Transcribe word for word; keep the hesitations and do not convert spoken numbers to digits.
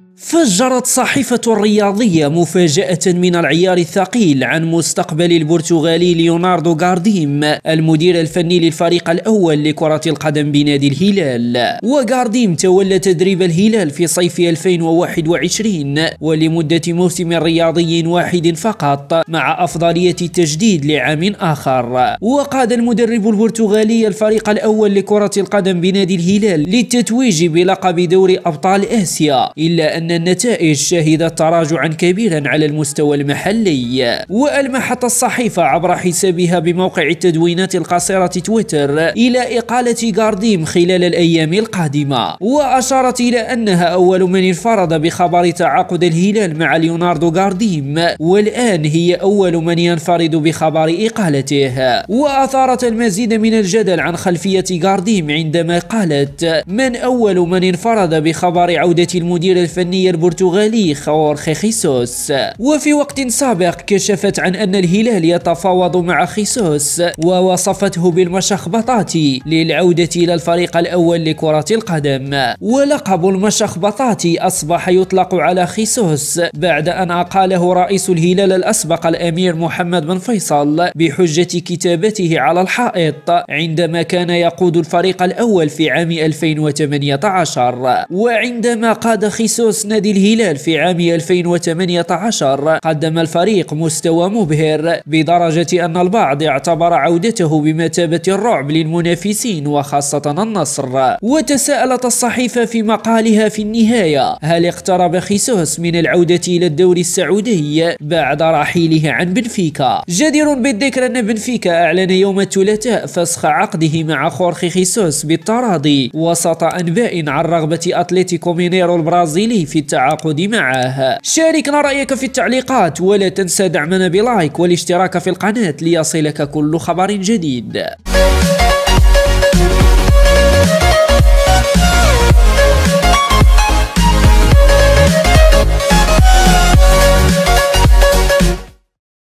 فجرت صحيفة الرياضية مفاجأة من العيار الثقيل عن مستقبل البرتغالي ليوناردو غارديم المدير الفني للفريق الأول لكرة القدم بنادي الهلال. وغارديم تولى تدريب الهلال في صيف ألفين وواحد وعشرين ولمدة موسم رياضي واحد فقط مع أفضلية التجديد لعام آخر. وقاد المدرب البرتغالي الفريق الأول لكرة القدم بنادي الهلال للتتويج بلقب دوري أبطال آسيا، إلا أن النتائج شهدت تراجعا كبيرا على المستوى المحلي. وألمحت الصحيفة عبر حسابها بموقع التدوينات القصيرة تويتر إلى إقالة غارديم خلال الأيام القادمة، وأشارت إلى أنها أول من انفرد بخبر تعاقد الهلال مع ليوناردو غارديم، والآن هي أول من ينفرد بخبر إقالته. وأثارت المزيد من الجدل عن خلفية غارديم عندما قالت: من أول من انفرد بخبر عودة المدير الفني البرتغالي خورخي خيسوس. وفي وقت سابق كشفت عن أن الهلال يتفاوض مع خيسوس ووصفته بالمشخبطات للعودة إلى الفريق الأول لكرة القدم. ولقب المشخبطات أصبح يطلق على خيسوس بعد أن أقاله رئيس الهلال الأسبق الأمير محمد بن فيصل بحجة كتابته على الحائط عندما كان يقود الفريق الأول في عام ألفين وثمانية عشر. وعندما قاد خيسوس نادي الهلال في عام ألفين وثمانية عشر قدم الفريق مستوى مبهر بدرجة أن البعض اعتبر عودته بمثابة الرعب للمنافسين وخاصة النصر. وتساءلت الصحيفة في مقالها في النهاية: هل اقترب خيسوس من العودة إلى الدوري السعودي بعد رحيله عن بنفيكا؟ جدير بالذكر أن بنفيكا أعلن يوم الثلاثاء فسخ عقده مع خورخي خيسوس بالتراضي وسط أنباء عن رغبة أتلتيكو مينيرو البرازيلي في التعاقد معه. شاركنا رأيك في التعليقات ولا تنسى دعمنا بلايك والاشتراك في القناة ليصلك كل خبر جديد.